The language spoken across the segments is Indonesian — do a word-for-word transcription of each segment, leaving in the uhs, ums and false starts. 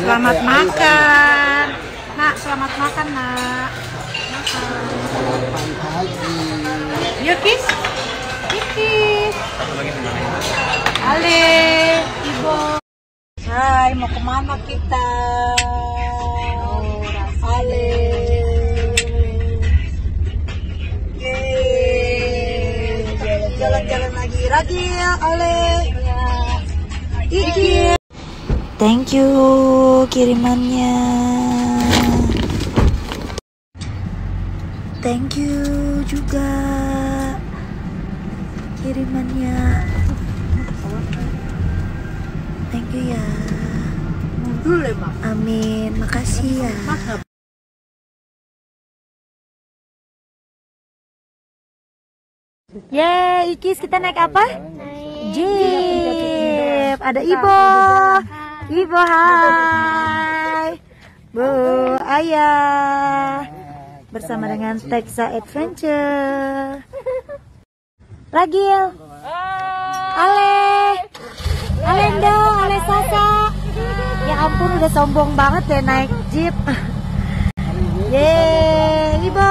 Selamat makan. Nak, selamat makan, Nak. Makan. Yuk, Kis. Kis. Ale, Ibu. Hai, mau kemana kita? Ale. Jalan-jalan lagi. Ragil, Ale. Iki. Thank you kirimannya. Thank you juga kirimannya. Thank you ya. Amin, makasih ya. Yeay, Ikis, kita naik apa? Jeep. Ada Ibu. Ibu, hai. Bu, Ayah. Bersama dengan Texa Adventure. Ragil. Ale. Alenda, Ale Sasa. Ya ampun, udah sombong banget ya naik Jeep. Yeay, Ibu.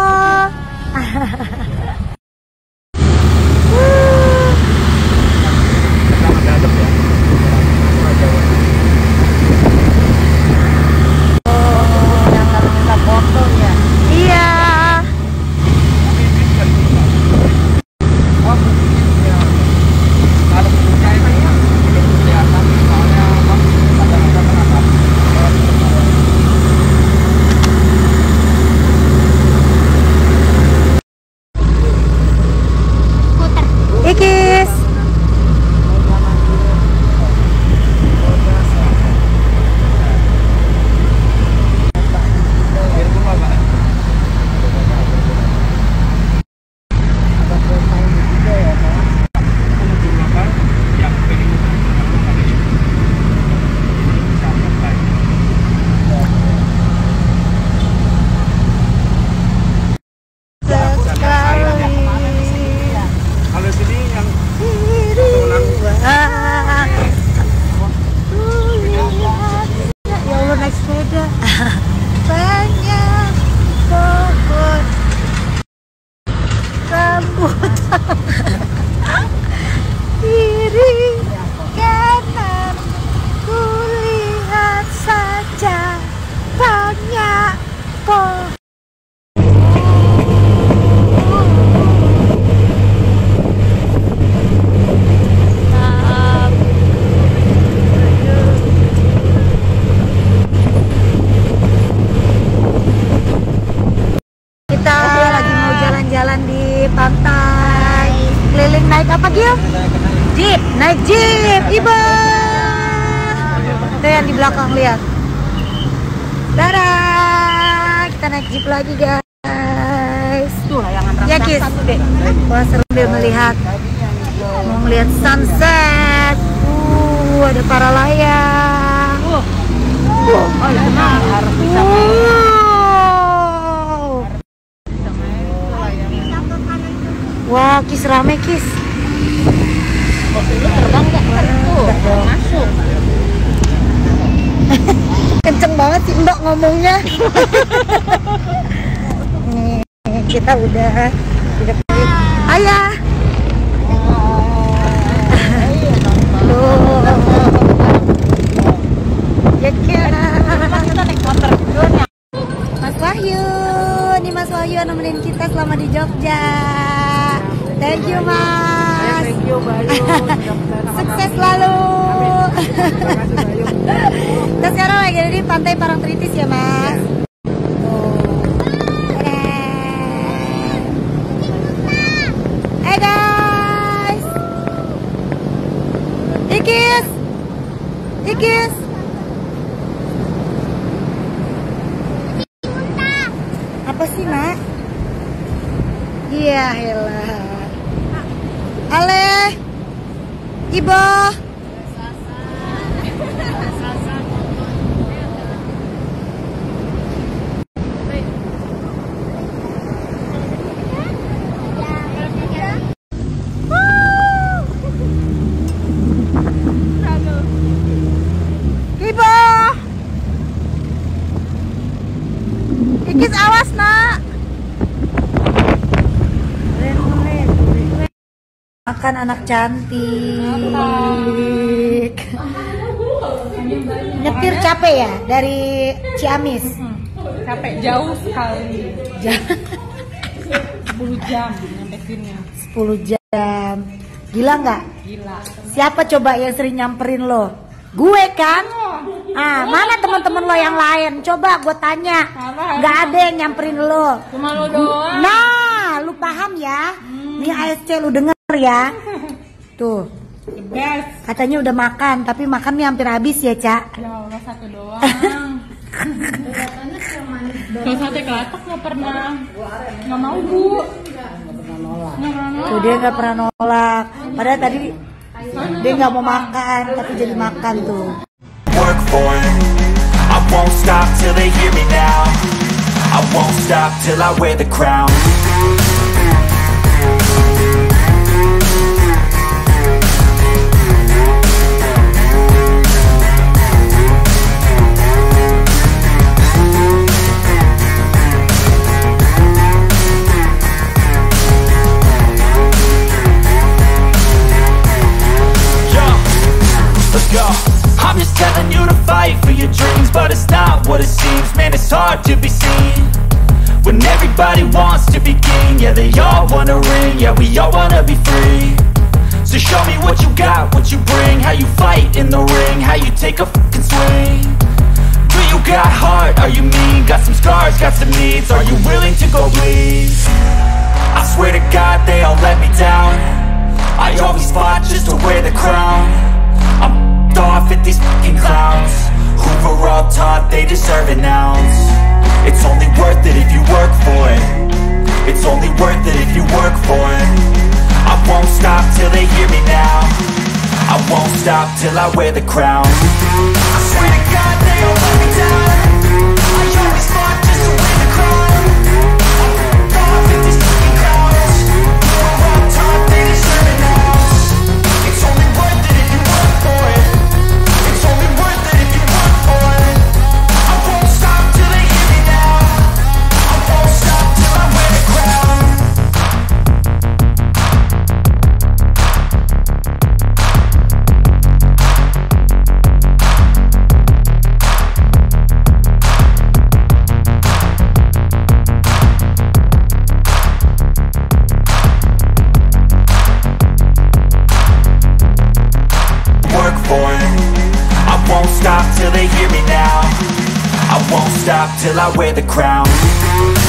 Pantai keliling naik apa Gil? Jeep, naik Jeep, Ibu. Itu yang di belakang lihat. Dadah, kita naik Jeep lagi guys. Tuh layangan ya Kis. Wah seru deh melihat, mau melihat sunset. Uh, ada para layang. Uh, oh itu mah harus bisa. Wah, Kis rame Kis. Kok lu terbang nggak? Tuh, masuk. Kenceng banget sih Mbak ngomongnya. Nih, kita udah udah pergi. Ayah. Loh. Ya kira. Kita naik motor dulu. Mas Wahyu, nih Mas Wahyu nemenin kita selama di Jogja. Thank you Mas. Thank you Bayu. Sukses selalu. Kita sekarang lagi ada di Pantai Parangtritis ya Mas. Hey guys. Ikis. Ikis. Apa sih Nak? Iya helah. Ale, Ibu. Ibu. Ikis awas nak. Makan anak cantik. Nyetir capek ya dari Ciamis? Capek jauh sekali. sepuluh jam nyampe sini. sepuluh jam. Gila nggak? Gila. Siapa coba yang sering nyamperin lo? Gue kan? Ah, mana teman-teman lo yang lain? Coba gue tanya. Nggak ada yang nyamperin lo. Cuma lo doang. Nah, lu paham ya? Hmm. Nih A S C lu denger ya. Tuh. The best. Katanya udah makan, tapi makannya hampir habis ya, Cak. Ya Allah, satu doang. Kalau sate kelatak nggak pernah, nggak mau bu. Nggak pernah nolak. Tuh dia nggak pernah nolak. Padahal tadi dia nggak mau makan, tapi jadi makan tuh. Work for it. I won't stop till they hear me now. I won't stop till I wear the crown. I'm just telling you to fight for your dreams, but it's not what it seems. Man, it's hard to be seen when everybody wants to be king. Yeah, they all wanna ring, yeah, we all wanna be free. So show me what you got, what you bring, how you fight in the ring, how you take a fucking swing. Do you got heart, are you mean? Got some scars, got some needs, are you willing to go bleed? I swear to God they all let me down. I always fought just to wear the crown. I'm off at these fucking clowns who were all taught they deserve an ounce. It's only worth it if you work for it. It's only worth it if you work for it. I won't stop till they hear me now. I won't stop till I wear the crown. I swear to God they all let me down. I always fought just to wear the crown. I'm off at these fucking clowns who were all taught they deserve an ounce. It's only worth it if you work for it. It's only worth it if you work for it. I won't stop till they hear me now. I won't stop till I wear the crown. Work for it. I won't stop till they hear me now. I won't stop till I wear the crown.